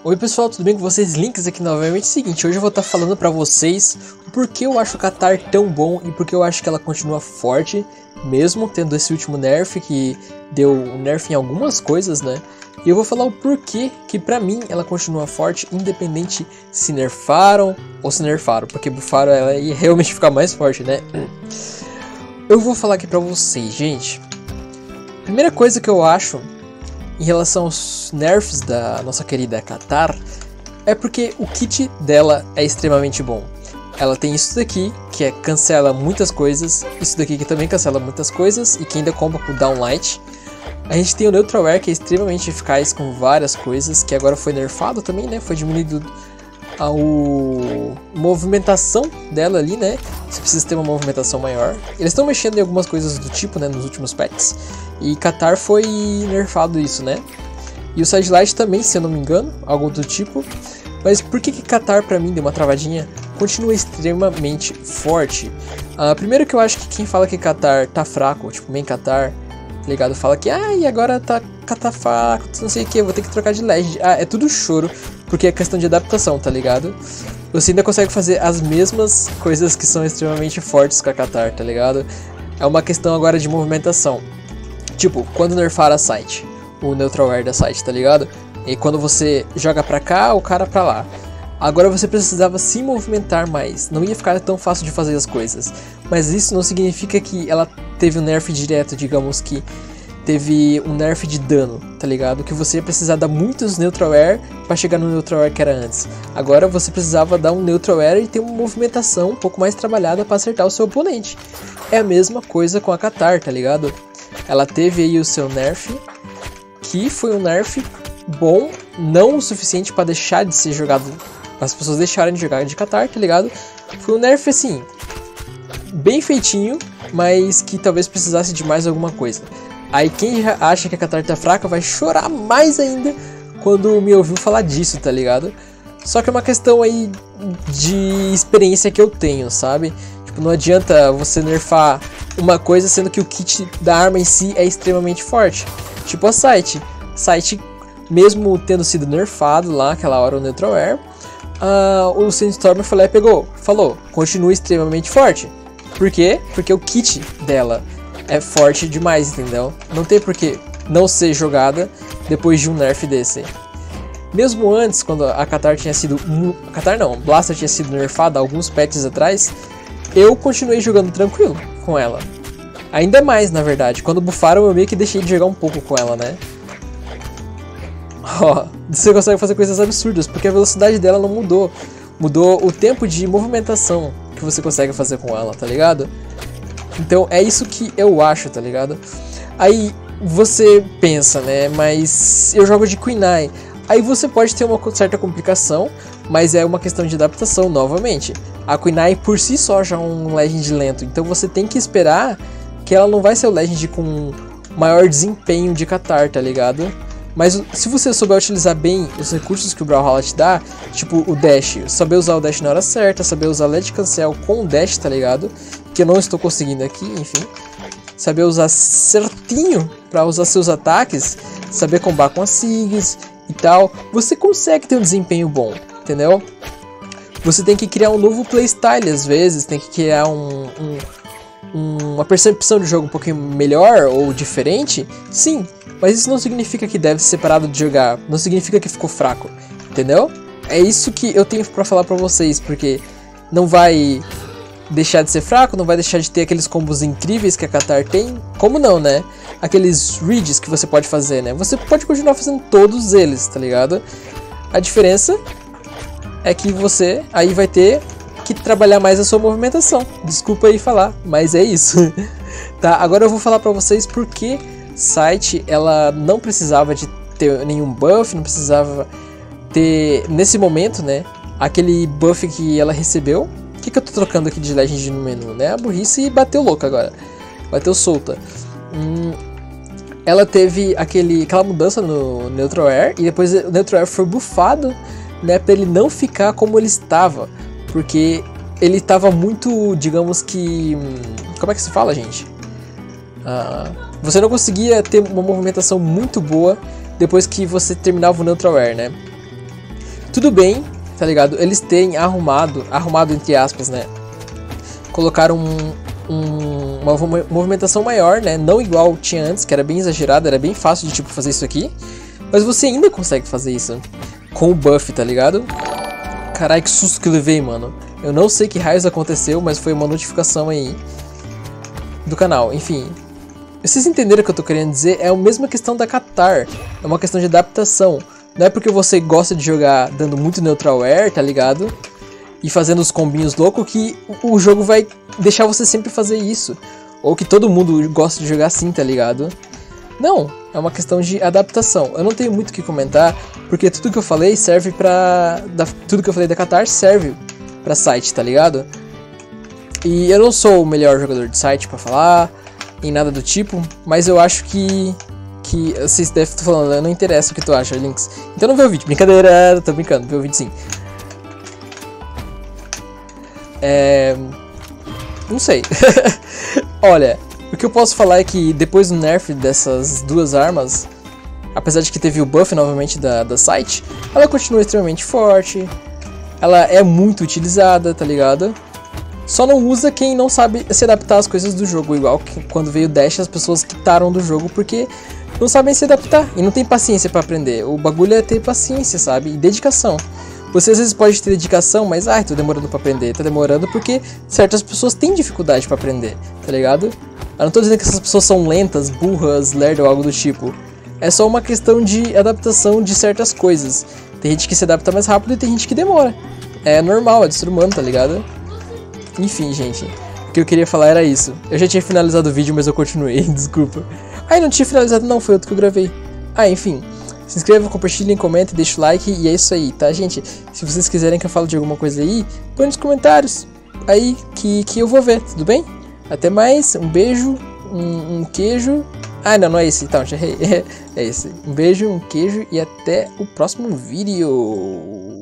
Oi pessoal, tudo bem com vocês? Links aqui novamente. Seguinte, hoje eu vou estar falando pra vocês o porquê eu acho o Katar tão bom e porque eu acho que ela continua forte, mesmo tendo esse último nerf que deu um nerf em algumas coisas, né? E eu vou falar o porquê que pra mim ela continua forte, independente se nerfaram ou se nerfaram, porque bufaram ela ia realmente ficar mais forte, né? Eu vou falar aqui pra vocês, gente. Primeira coisa que eu acho em relação aos nerfs da nossa querida Katar é porque o kit dela é extremamente bom. Ela tem isso daqui, que cancela muitas coisas, isso daqui que também cancela muitas coisas e que ainda comba com Downlight. A gente tem o Neutral Air, que é extremamente eficaz com várias coisas, que agora foi nerfado também, né? Foi diminuído a movimentação dela ali, né? Você precisa ter uma movimentação maior. Eles estão mexendo em algumas coisas do tipo, né? Nos últimos patches. E Katar foi nerfado isso, né? E o Sidelight também, se eu não me engano, algo do tipo. Mas por que Katar pra mim deu uma travadinha? Continua extremamente forte. Primeiro que eu acho que quem fala que Katar tá fraco, tipo main Katar, tá ligado? Fala que, e agora tá fraco, não sei o que, vou ter que trocar de Legend. É tudo choro, porque é questão de adaptação, tá ligado? Você ainda consegue fazer as mesmas coisas que são extremamente fortes com a Katar, tá ligado? É uma questão agora de movimentação. Tipo, quando nerfaram a site, o Neutral Air da site, tá ligado? E quando você joga pra cá, o cara pra lá. Agora você precisava se movimentar mais, não ia ficar tão fácil de fazer as coisas. Mas isso não significa que ela teve um nerf direto, digamos que teve um nerf de dano, tá ligado? Que você ia precisar dar muitos Neutral Air pra chegar no Neutral Air que era antes. Agora você precisava dar um Neutral Air e ter uma movimentação um pouco mais trabalhada pra acertar o seu oponente. É a mesma coisa com a Katar, tá ligado? Ela teve aí o seu nerf, que foi um nerf bom, não o suficiente para deixar de ser jogado, para as pessoas deixarem de jogar de Katar, tá ligado? Foi um nerf assim, bem feitinho, mas que talvez precisasse de mais alguma coisa. Aí quem já acha que a Katar tá fraca vai chorar mais ainda quando me ouviu falar disso, tá ligado? Só que é uma questão aí de experiência que eu tenho, sabe? Não adianta você nerfar uma coisa sendo que o kit da arma em si é extremamente forte. Tipo a Site. Site, mesmo tendo sido nerfado lá aquela hora o Neutral Air, o Sandstorm foi lá e falou, continua extremamente forte. Por quê? Porque o kit dela é forte demais, entendeu? Não tem por que não ser jogada depois de um nerf desse. Mesmo antes, quando a Katar tinha sido... Katar não, Blaster tinha sido nerfada alguns patches atrás, eu continuei jogando tranquilo com ela. Ainda mais, na verdade. Quando bufaram, eu meio que deixei de jogar um pouco com ela, né? Você consegue fazer coisas absurdas, porque a velocidade dela não mudou. Mudou o tempo de movimentação que você consegue fazer com ela, tá ligado? Então é isso que eu acho, tá ligado? Aí você pensa, né? Mas eu jogo de Queen. Aí você pode ter uma certa complicação, mas é uma questão de adaptação novamente. A Queen por si só já é um Legend lento, então você tem que esperar que ela não vai ser o Legend com maior desempenho de Katar, tá ligado? Mas se você souber utilizar bem os recursos que o Brawlhalla te dá, tipo o Dash, saber usar o Dash na hora certa, saber usar LED Cancel com o Dash, tá ligado? Que eu não estou conseguindo aqui, enfim. Saber usar certinho pra usar seus ataques, saber combar com as SIGs e tal, você consegue ter um desempenho bom, entendeu? Você tem que criar um novo playstyle às vezes, tem que criar uma percepção de jogo um pouquinho melhor ou diferente, sim, mas isso não significa que deve ser parado de jogar, não significa que ficou fraco, entendeu? É isso que eu tenho pra falar pra vocês, porque não vai deixar de ser fraco, não vai deixar de ter aqueles combos incríveis que a Katar tem, como não, né? Aqueles reads que você pode fazer, né? Você pode continuar fazendo todos eles, tá ligado? A diferença é que você aí vai ter que trabalhar mais a sua movimentação. Desculpa aí falar, mas é isso. Tá, agora eu vou falar pra vocês porque Site, ela não precisava de ter nenhum buff, não precisava ter, nesse momento, né, aquele buff que ela recebeu. O que eu tô trocando aqui de Legend no menu, né? A burrice bateu louca agora. Bateu solta. Ela teve aquela mudança no Neutral Air, e depois o Neutral Air foi buffado, né, pra ele não ficar como ele estava, porque ele estava muito, digamos que... Como é que se fala, gente? Você não conseguia ter uma movimentação muito boa depois que você terminava o Neutral Air, né? Tudo bem, tá ligado? Eles terem arrumado entre aspas, né? Colocaram uma movimentação maior, né? Não igual tinha antes, que era bem exagerado, era bem fácil de tipo fazer isso aqui. Mas você ainda consegue fazer isso com o buff, tá ligado? Carai, que susto que eu levei, mano. Eu não sei que raios aconteceu, mas foi uma notificação aí do canal. Enfim, vocês entenderam o que eu tô querendo dizer? É a mesma questão da Catar. É uma questão de adaptação. Não é porque você gosta de jogar dando muito neutral air, tá ligado? E fazendo os combinhos loucos que o jogo vai deixar você sempre fazer isso. Ou que todo mundo gosta de jogar assim, tá ligado? Não, é uma questão de adaptação. Eu não tenho muito o que comentar, porque tudo que eu falei serve pra... tudo que eu falei da Catar serve pra site, tá ligado? E eu não sou o melhor jogador de site pra falar, nem nada do tipo, mas eu acho que vocês devem estar falando, não interessa o que tu acha, Lynx. Então não vê o vídeo, brincadeira, tô brincando, vê o vídeo sim. Não sei. Olha, o que eu posso falar é que depois do nerf dessas duas armas, apesar de que teve o buff novamente da site, ela continua extremamente forte, ela é muito utilizada, tá ligado? Só não usa quem não sabe se adaptar às coisas do jogo, igual que quando veio o Dash as pessoas quitaram do jogo porque não sabem se adaptar e não tem paciência pra aprender. O bagulho é ter paciência, sabe? E dedicação. Você às vezes pode ter dedicação, mas tô demorando pra aprender. Tá demorando porque certas pessoas têm dificuldade pra aprender, tá ligado? Eu não tô dizendo que essas pessoas são lentas, burras, lerdas ou algo do tipo. É só uma questão de adaptação de certas coisas. Tem gente que se adapta mais rápido e tem gente que demora. É normal, é do ser humano, tá ligado? Enfim, gente. O que eu queria falar era isso. Eu já tinha finalizado o vídeo, mas eu continuei, desculpa. Não tinha finalizado não, foi outro que eu gravei. Enfim. Se inscreva, compartilhem, comentem, deixa o like e é isso aí, tá, gente? Se vocês quiserem que eu fale de alguma coisa aí, põe nos comentários aí que eu vou ver, tudo bem? Até mais, um beijo, um queijo... não é esse, então, já errei. É esse. Um beijo, um queijo e até o próximo vídeo.